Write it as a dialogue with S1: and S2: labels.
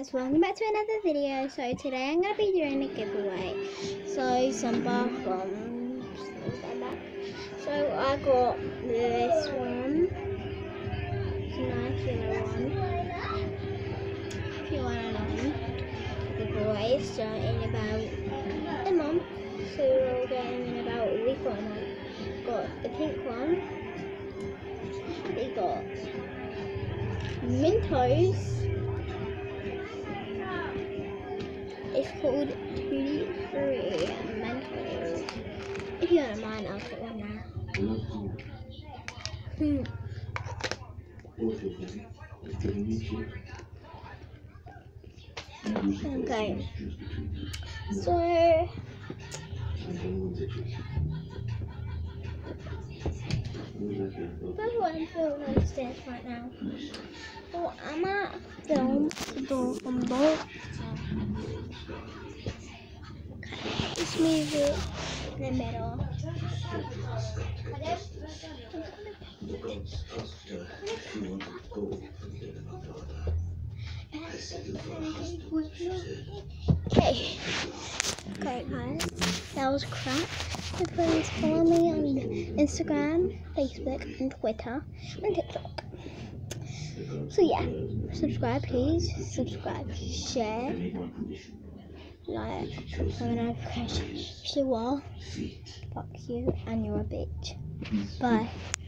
S1: guys, welcome back to another video. So today I'm going to be doing a giveaway. So some bath bombs, things like that. So I got this one. It's a nice yellow one. If you want to know, the giveaway is starting about a month. So we'll get them in about a week or a month. Got the pink one. We got Mentos. It's called Tutti Frutti Mentos. If you don't mind, I'll put one now. Okay. So that's what I'm filming on the stairs right now. So I'm at film the door from the boat. Okay, let's move it in the middle. Okay guys, that was crap. So please follow me on Instagram, Facebook and Twitter and TikTok. So yeah, subscribe please, subscribe, share, like, turn on notifications. If you are, fuck you and you're a bitch. Bye.